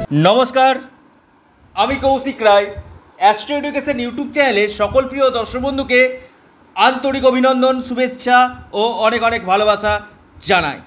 নমস্কার, আমি Koushik Roy. Astro education YouTube চ্যানেলে সকল প্রিয় দর্শক বন্ধুকে আন্তরিক অভিনন্দন, শুভেচ্ছা ও অনেক অনেক ভালোবাসা জানাই।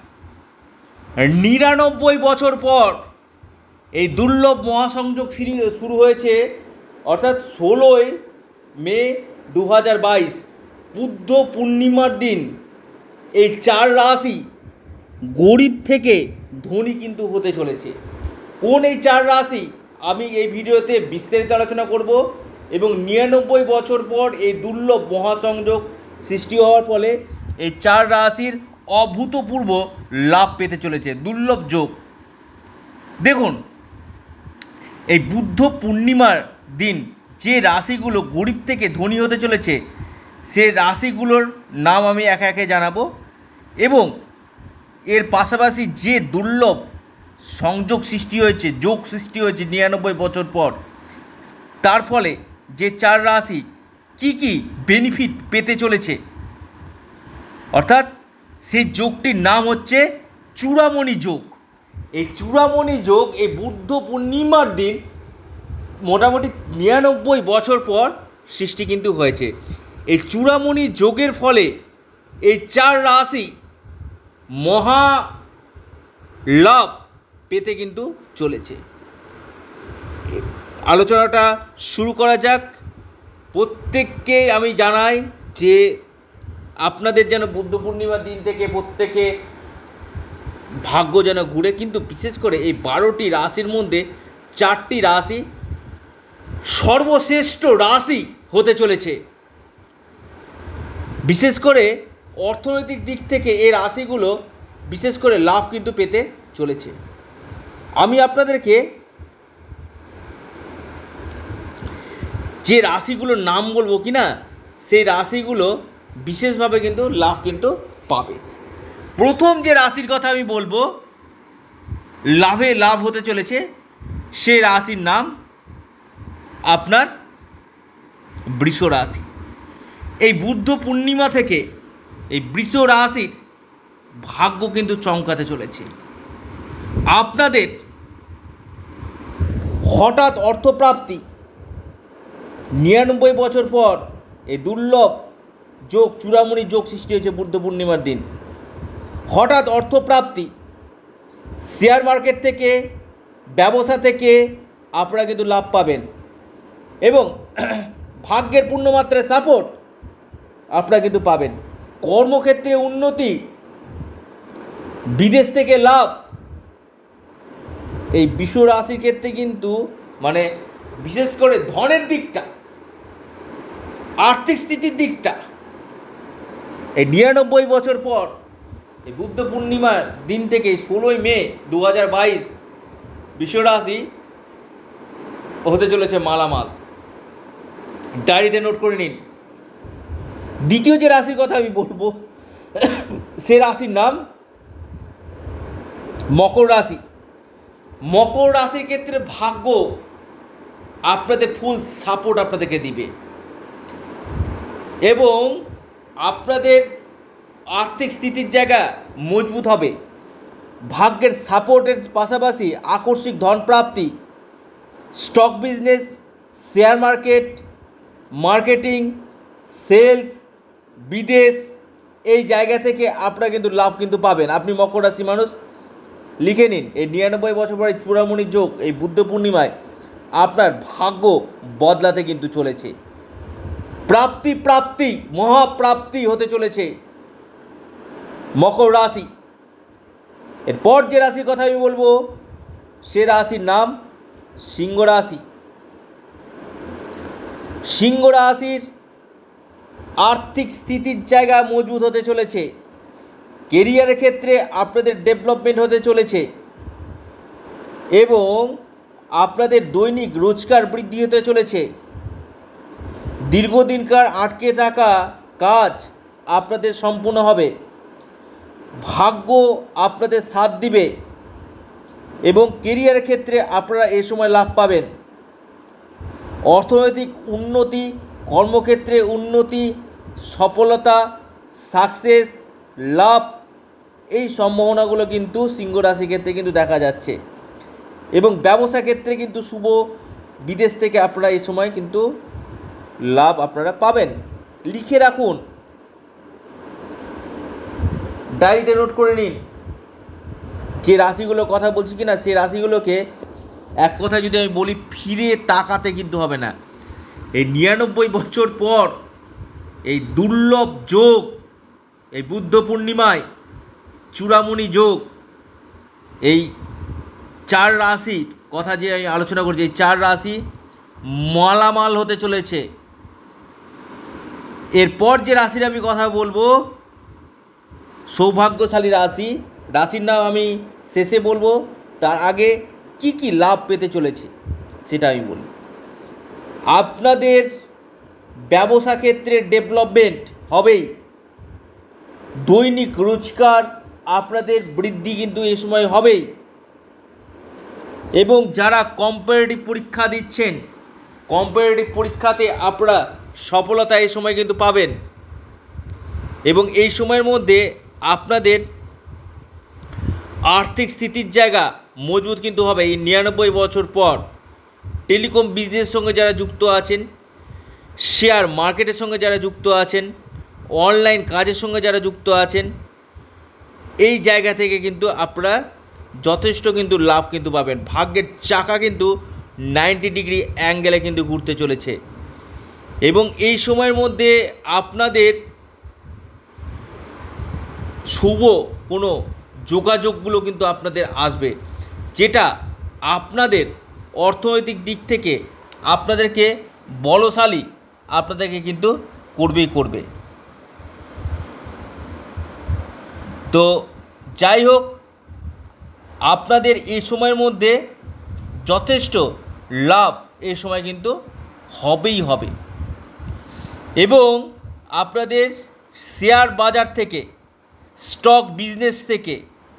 ৯৯ বছর পর এই দুর্লভ মহাসংযোগ শুরু হয়েছে, অর্থাৎ ১৬ই মে ২০২২ বুদ্ধ পূর্ণিমার দিন এই চার রাশি গরিব থেকে ধনী কিন্তু হতে চলেছে। কোন এই চার রাশি আমি এই ভিডিওতে বিস্তারিত আলোচনা করব এবং ৯৯ বছর পর এই দুর্লভ মহাসংযোগ সৃষ্টি হওয়ার ফলে এই চার রাশির অভূতপূর্ব লাভ পেতে চলেছে, দুর্লভ যোগ। দেখুন, এই বুদ্ধ পূর্ণিমার দিন যে রাশিগুলো গরিব থেকে ধনী হতে চলেছে সে রাশিগুলোর নাম আমি একে একে জানাবো এবং এর পাশাপাশি যে দুর্লভ সংযোগ সৃষ্টি হয়েছে, যোগ সৃষ্টি হয়েছে ৯৯ বছর পর, তার ফলে যে চার রাশি কি কি বেনিফিট পেতে চলেছে, অর্থাৎ সেই যোগটির নাম হচ্ছে চূড়ামণি যোগ। এই চূড়ামণি যোগ এই বুদ্ধ পূর্ণিমার দিন মোটামুটি ৯৯ বছর পর সৃষ্টি কিন্তু হয়েছে। এই চূড়ামণি যোগের ফলে এই চার রাশি মহা লাভ পেতে কিন্তু চলেছে। আলোচনাটা শুরু করা যাক। প্রত্যেককে আমি জানাই যে আপনাদের যেন বুদ্ধ পূর্ণিমার দিন থেকে প্রত্যেকে ভাগ্য যেন ঘুরে, কিন্তু বিশেষ করে এই ১২টি রাশির মধ্যে 4টি রাশি সর্বশ্রেষ্ঠ রাশি হতে চলেছে। বিশেষ করে অর্থনৈতিক দিক থেকে এই রাশিগুলো বিশেষ করে লাভ কিন্তু পেতে চলেছে। আমি আপনাদেরকে যে রাশিগুলোর নাম বলবো কিনা সেই রাশিগুলো বিশেষভাবে কিন্তু লাভ কিন্তু পাবে। প্রথম যে রাশির কথা আমি বলবো লাভে লাভ হতে চলেছে সে রাশির নাম আপনার বৃষ রাশি। এই বুদ্ধ পূর্ণিমা থেকে এই বৃষ রাশির ভাগ্য কিন্তু চমকাতে চলেছে। আপনাদের হঠাৎ অর্থপ্রাপ্তি ৯৯ বছর পর এই দুর্লভ যোগ চূড়ামণি যোগ সৃষ্টি হয়েছে বুদ্ধ পূর্ণিমার দিন। হঠাৎ অর্থপ্রাপ্তি, শেয়ার মার্কেট থেকে, ব্যবসা থেকে আপনারা কিন্তু লাভ পাবেন এবং ভাগ্যের পূর্ণমাত্রায় সাপোর্ট আপনারা কিন্তু পাবেন। কর্মক্ষেত্রে উন্নতি, বিদেশ থেকে লাভ। এই বৃষ রাশির ক্ষেত্রে কিন্তু মানে বিশেষ করে ধনের দিকটা, আর্থিক স্থিতির দিকটা এই ৯৯ বছর পর এই বুদ্ধ পূর্ণিমার দিন থেকে ১৬ই মে ২০২২ বৃষ রাশি হতে চলেছে মালামাল। ডায়েরিতে নোট করে নিন। দ্বিতীয় যে রাশির কথা আমি বলবো সে রাশির নাম মকর রাশি। মকর রাশির ক্ষেত্রে ভাগ্য আপনাদের ফুল সাপোর্ট আপনাদেরকে দিবে এবং আপনাদের আর্থিক স্থিতির জায়গা মজবুত হবে। ভাগ্যের সাপোর্টের পাশাপাশি আকস্মিক ধন প্রাপ্তি, stock business, share market, marketing, sales, বিদেশ, এই জায়গা থেকে আপনারা কিন্তু লাভ কিন্তু পাবেন। আপনি মকর রাশি মানুষ লিখে নিন, এই ৯৯ বছর পরে চূড়ামণি যোগ এই বুদ্ধ পূর্ণিমায় আপনার ভাগ্য বদলাতে কিন্তু চলেছে। প্রাপ্তি মহাপ্রাপ্তি হতে চলেছে মকর রাশি। এরপর যে রাশির কথা আমি বলবো সে রাশির নাম সিংহ রাশি। সিংহ রাশির আর্থিক স্থিতির জায়গা মজবুত হতে চলেছে। কেরিয়ারের ক্ষেত্রে আপনাদের ডেভেলপমেন্ট হতে চলেছে এবং আপনাদের দৈনিক রোজগার বৃদ্ধি হতে চলেছে। দীর্ঘদিনকার আটকে থাকা কাজ আপনাদের সম্পূর্ণ হবে। ভাগ্য আপনাদের সাথ দিবে এবং কেরিয়ারের ক্ষেত্রে আপনারা এই সময় লাভ পাবেন। অর্থনৈতিক উন্নতি, কর্মক্ষেত্রে উন্নতি, সফলতা, সাকসেস, লাভ, এই সম্ভাবনাগুলো কিন্তু সিংহ রাশির ক্ষেত্রে কিন্তু দেখা যাচ্ছে। এবং ব্যবসা ক্ষেত্রে কিন্তু শুভ, বিদেশ থেকে আপনারা এই সময় কিন্তু লাভ আপনারা পাবেন। লিখে রাখুন, ডায়েরিতে নোট করে নিন। যে রাশিগুলো কথা বলছি কি না, সেই রাশিগুলোকে এক কথা যদি আমি বলি, ফিরে তাকাতে কিন্তু হবে না। এই 99 বছর পর এই দুর্লভ যোগ, এই বুদ্ধ পূর্ণিমায় চূড়ামণি যোগ, এই 4 রাশির কথা যে আমি আলোচনা করছি, এই 4 রাশি মালামাল হতে চলেছে। এরপর যে রাশির আমি কথা বলবো, সৌভাগ্যশালী রাশি, রাশির নাম আমি শেষে বলবো। তার আগে কি কি লাভ পেতে চলেছে সেটা আমি বলি। আপনাদের ব্যবসা ক্ষেত্রে ডেভেলপমেন্ট হবেই, দৈনিক রোজগার আপনাদের বৃদ্ধি কিন্তু এই সময় হবেই। এবং যারা কম্পারেটিভ পরীক্ষা দিচ্ছেন, কম্পারেটিভ পরীক্ষাতে আপনারা সফলতা এই সময় কিন্তু পাবেন। এবং এই সময়ের মধ্যে আপনাদের আর্থিক স্থিতির জায়গা মজবুত কিন্তু হবে। এই 99 বছর পর টেলিকম বিজনেসের সঙ্গে যারা যুক্ত আছেন, শেয়ার মার্কেটের সঙ্গে যারা যুক্ত আছেন, অনলাইন কাজের সঙ্গে যারা যুক্ত আছেন, এই জায়গা থেকে কিন্তু আপনারা যথেষ্ট কিন্তু লাভ কিন্তু পাবেন। ভাগ্যের চাকা কিন্তু 90 ডিগ্রি অ্যাঙ্গেলে কিন্তু ঘুরতে চলেছে। এবং এই সময়ের মধ্যে আপনাদের শুভ কোনো যোগাযোগগুলো কিন্তু আপনাদের আসবে, যেটা আপনাদের অর্থনৈতিক দিক থেকে আপনাদেরকে বলশালী আপনাদেরকে কিন্তু করবেই করবে। তো যাই হোক, আপনাদের এই সময়ের মধ্যে যথেষ্ট লাভ এই সময় কিন্তু হবেই হবে। এবং আপনাদের শেয়ার বাজার থেকে, স্টক বিজনেস থেকে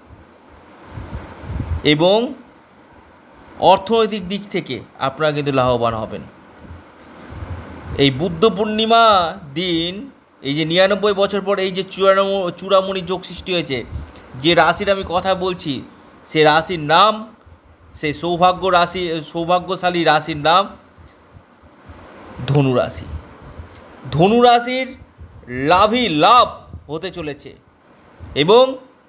এবং অর্থনৈতিক দিক থেকে আপনারা কিন্তু লাভবান হবেন। এই বুদ্ধ পূর্ণিমা দিন, এই যে 99 বছর পর এই যে চূড়ামণি যোগ সৃষ্টি হয়েছে, যে রাশির আমি কথা বলছি, সে রাশির নাম, সেই সৌভাগ্যশালী রাশির নাম ধনু রাশি। ধনু রাশির লাভই লাভ হতে চলেছে। এবং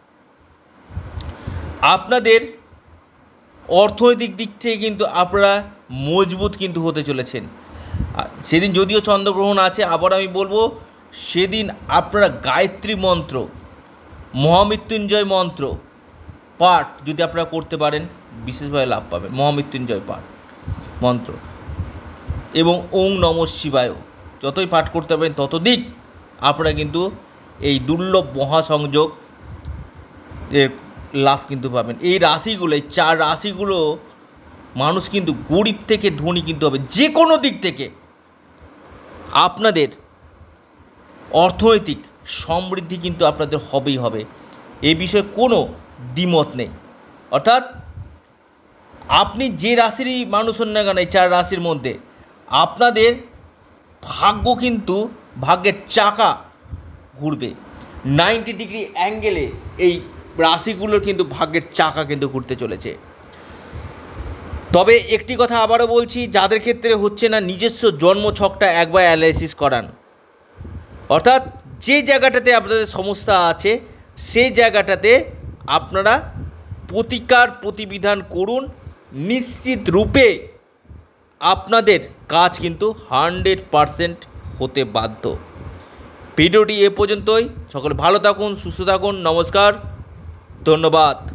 আপনাদের অর্থনৈতিক দিক থেকে কিন্তু আপনারা মজবুত কিন্তু হতে চলেছেন। সেদিন যদিও চন্দ্রগ্রহণ আছে, আবার আমি বলবো, সেদিন আপনারা গায়ত্রী মন্ত্র, মহামৃত্যুঞ্জয় মন্ত্র পাঠ যদি আপনারা করতে পারেন, বিশেষভাবে লাভ পাবেন। মহামৃত্যুঞ্জয় পাঠ মন্ত্র এবং ওং নমঃ শিবায় যতই পাঠ করতে পারেন ততোধিক আপনারা কিন্তু এই দুর্লভ মহাসংযোগ লাভ কিন্তু পাবেন। এই রাশিগুলো, এই 4 রাশিগুলো মানুষ কিন্তু গরিব থেকে ধনী কিন্তু হবে। যে কোনো দিক থেকে আপনাদের অর্থনৈতিক সমৃদ্ধি কিন্তু আপনাদের হবেই হবে, এই বিষয়ে কোনো দ্বিমত নেই। অর্থাৎ আপনি যে রাশিরই মানুষ হন না কেন, এই 4 রাশির মধ্যে আপনাদের ভাগ্য কিন্তু, ভাগ্যের চাকা ঘুরবে 90 ডিগ্রি অ্যাঙ্গেলে। এই রাশিগুলোর কিন্তু ভাগ্যের চাকা কিন্তু ঘুরতে চলেছে। তবে একটি কথা আবারও বলছি, যাদের ক্ষেত্রে হচ্ছে না, নিজস্ব জন্মছকটা একবার অ্যানালাইসিস করান। অর্থাৎ যে জায়গাটাতে আপনাদের সমস্যা আছে, সেই জায়গাটাতে আপনারা প্রতিবিধান করুন। নিশ্চিত রূপে আপনাদের কাজ কিন্তু 100% হতে বাধ্য। ভিডিওটি এ পর্যন্তই। সকলে ভালো থাকুন, সুস্থ থাকুন। নমস্কার, ধন্যবাদ।